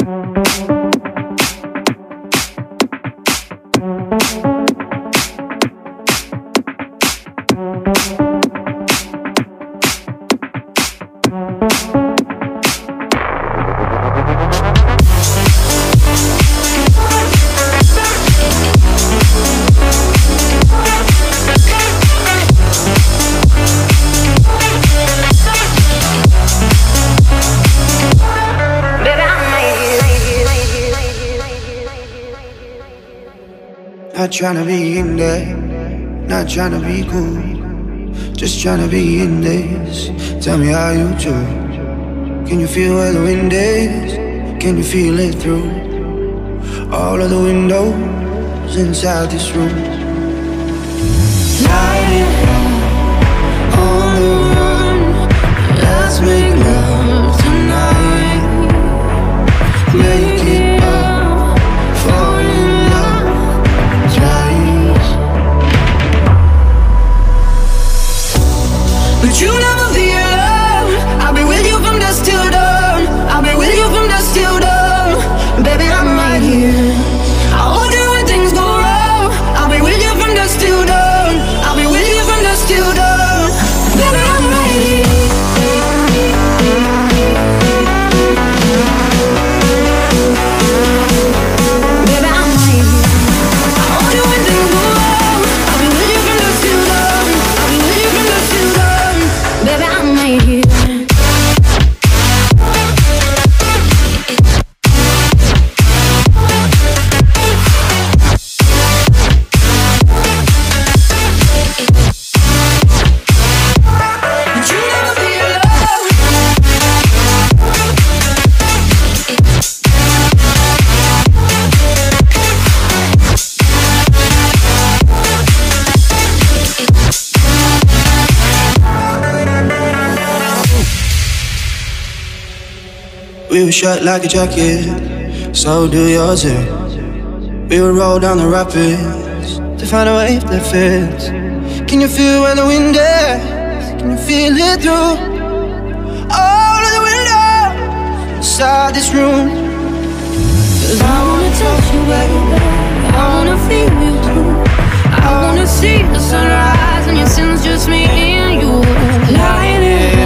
Not tryna be in there, not tryna be cool, just tryna be in this. Tell me how you do. Can you feel where the wind is? Can you feel it through all of the windows inside this room? Lying on the run, let's make love tonight. Make it up, fall in love twice. But you never feel love. I'll be with you from dusk till dawn. I'll be with you from dusk till dawn. Baby, I'm right here. I'll hold you when things go wrong. I'll be with you from dusk till dawn. I'll be with you from dusk till dawn. Baby, I'm right here. Baby, I'm right here. I'll hold you when things go wrong. I'll be with you from dusk till dawn. I'll be with you from dusk till dawn. Baby, I'm right here. We were shut like a jacket, so do yours too. We would roll down the rapids to find a wave that fits. Can you feel where the wind is? Can you feel it through all of the windows inside this room? 'Cause I wanna touch you, baby, I wanna feel you too. I wanna see the sunrise and your sins, just me and you. Lying